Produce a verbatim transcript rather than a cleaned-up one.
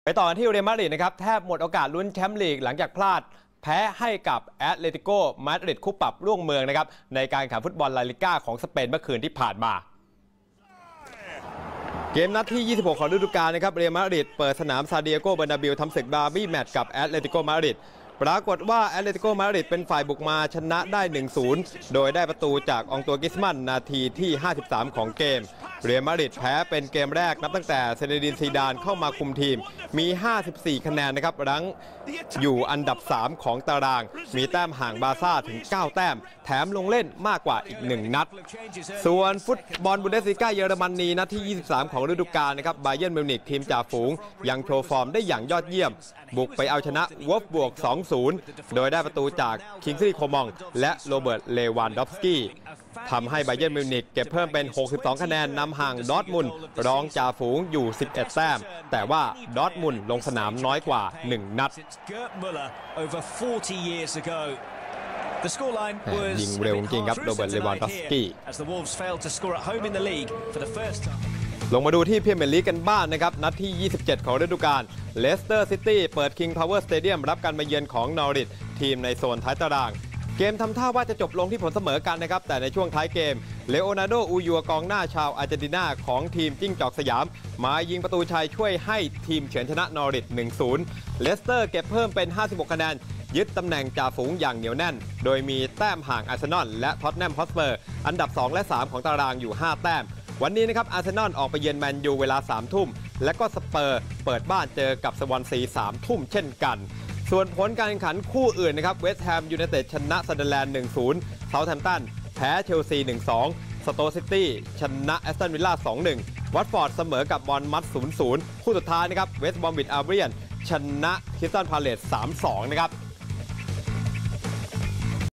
ไปต่อที่เรอัลมาดริดนะครับแทบหมดโอกาสลุ้นแชมป์ลีกหลังจากพลาดแพ้ให้กับแอตเลติโกมาดริดคู่ปรับร่วงเมืองนะครับในการแข่งขันฟุตบอลลาลิก้าของสเปนเมื่อคืนที่ผ่านมาเกมนัดที่ยี่สิบหกของฤดูกาลนะครับเรอัลมาดริดเปิดสนามซาเดียโกเบอร์นาบิลทำศึกดาร์บี้แมตช์กับแอตเลติโกมาดริดปรากฏว่าแอตเลติโกมาดริดเป็นฝ่ายบุกมาชนะได้ หนึ่งศูนย์ โดยได้ประตูจากองตัวกิสมันนาทีที่ห้าสิบสามของเกมเรอัลมาดริดแพ้เป็นเกมแรกนับตั้งแต่เซเนดินซีดานเข้ามาคุมทีมมีห้าสิบสี่คะแนนนะครับรั้งอยู่อันดับสามของตารางมีแต้มห่างบาร์ซ่าถึงเก้าแต้มแถมลงเล่นมากกว่าอีกหนึ่งนัดส่วนฟุตบอลบุนเดสลีกาเยอรมนีนัดที่ยี่สิบสามของฤดูกาลนะครับบาเยิร์นมิวนิกทีมจ่าฝูงยังโชว์ฟอร์มได้อย่างยอดเยี่ยมบุกไปเอาชนะวอล์ฟบวก สองศูนย์ โดยได้ประตูจากคิงซี่โคมองและโรเบิร์ตเลวานดอฟสกี้ทำให้บาเยิร์นมิวนิกเก็บเพิ่มเป็นหกสิบสองคะแนนนำห่างดอร์ทมุนด์รองจ่าฝูงอยู่สิบเอ็ดแต้มแต่ว่าดอร์ทมุนด์ลงสนามน้อยกว่าหนึ่งนัดยิงเร็วจริงครับโรเบิร์ตเลวานดอฟสกี้ลงมาดูที่พรีเมียร์ลีกกันบ้าง น, นะครับนัดที่ยี่สิบเจ็ดของฤดูกาลเลสเตอร์ซิตี้เปิด King Power Stadium รับการมาเยือนของนอริททีมในโซนท้ายตารางเกมทำท่าว่าจะจบลงที่ผลเสมอกันนะครับแต่ในช่วงท้ายเกมเลโอนาร์โด อูยัวกองหน้าชาวอาร์เจนตินาของทีมจิ้งจอกสยามมายิงประตูชัยช่วยให้ทีมเฉือนชนะนอริท หนึ่งศูนย์ เลสเตอร์เก็บเพิ่มเป็นห้าสิบหกคะแนนยึดตำแหน่งจ่าฝูงอย่างเหนียวแน่นโดยมีแต้มห่างอาร์เซนอลและท็อตแนมฮอตสเปอร์อันดับสองและสามของตารางอยู่ห้าแต้มวันนี้นะครับอาร์เซนอลออกไปเยือนแมนยูเวลาสามทุ่มและก็สเปอร์เปิดบ้านเจอกับสวอนซีสามทุ่มเช่นกันส่วนผลการแข่งขันคู่อื่นนะครับเวสต์แฮมยูไนเต็ดชนะซันเดอร์แลนด์ หนึ่งศูนย์ เซาท์แฮมป์ตันแพ้เชลซี หนึ่งสอง สโต๊กซิตี้ชนะแอสตันวิลล่า สองหนึ่ง วัตฟอร์ดเสมอกับบอร์นมัธ ศูนย์ศูนย์ คู่สุดท้ายนะครับเวสต์บรอมวิช อัลเบียนชนะคริสตัลพาเลซ สามสอง นะครับ